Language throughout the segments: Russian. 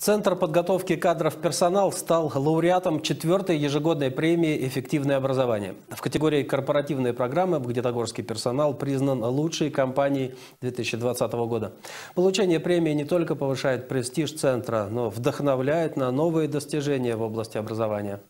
Центр подготовки кадров «Персонал» стал лауреатом 4-й ежегодной премии «Эффективное образование». В категории «Корпоративные программы» Богдитогорский персонал признан лучшей компанией 2020 года. Получение премии не только повышает престиж центра, но вдохновляет на новые достижения в области образования.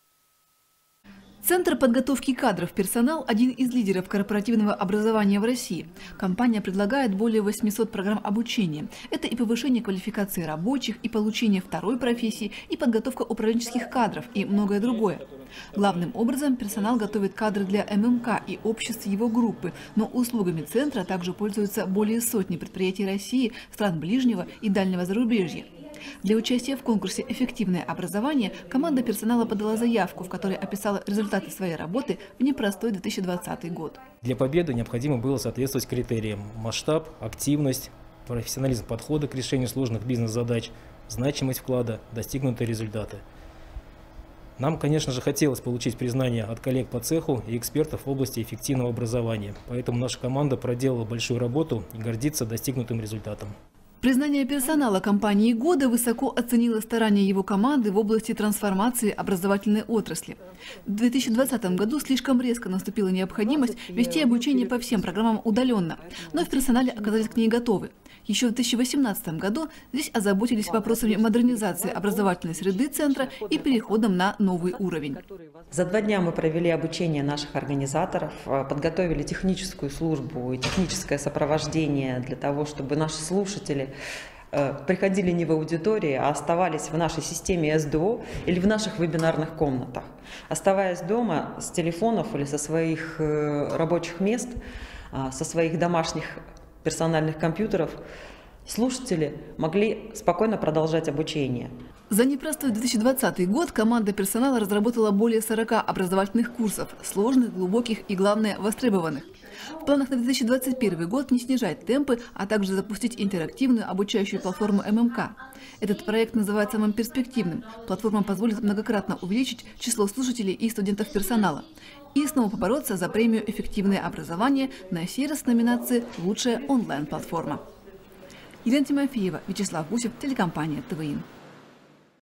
Центр подготовки кадров «Персонал» – один из лидеров корпоративного образования в России. Компания предлагает более 800 программ обучения. Это и повышение квалификации рабочих, и получение второй профессии, и подготовка управленческих кадров, и многое другое. Главным образом персонал готовит кадры для ММК и обществ его группы, но услугами центра также пользуются более сотни предприятий России, стран ближнего и дальнего зарубежья. Для участия в конкурсе «Эффективное образование» команда персонала подала заявку, в которой описала результаты своей работы в непростой 2020 год. Для победы необходимо было соответствовать критериям: масштаб, активность, профессионализм подхода к решению сложных бизнес-задач, значимость вклада, достигнутые результаты. Нам, конечно же, хотелось получить признание от коллег по цеху и экспертов в области эффективного образования, поэтому наша команда проделала большую работу и гордится достигнутым результатом. Признание персонала компании года высоко оценило старания его команды в области трансформации образовательной отрасли. В 2020 году слишком резко наступила необходимость вести обучение по всем программам удаленно, но в персонале оказались к ней готовы. Еще в 2018 году здесь озаботились вопросами модернизации образовательной среды центра и переходом на новый уровень. За 2 дня мы провели обучение наших организаторов, подготовили техническую службу и техническое сопровождение для того, чтобы наши слушатели приходили не в аудитории, а оставались в нашей системе СДО или в наших вебинарных комнатах. Оставаясь дома с телефонов или со своих рабочих мест, со своих домашних персональных компьютеров, слушатели могли спокойно продолжать обучение. За непростой 2020 год команда персонала разработала более 40 образовательных курсов, сложных, глубоких и, главное, востребованных. В планах на 2021 год не снижать темпы, а также запустить интерактивную обучающую платформу ММК. Этот проект называется самым перспективным. Платформа позволит многократно увеличить число слушателей и студентов персонала. И снова побороться за премию «Эффективное образование» на сей раз номинации «Лучшая онлайн-платформа». Елена Тимофеева, Вячеслав Гусев, телекомпания ТВИ.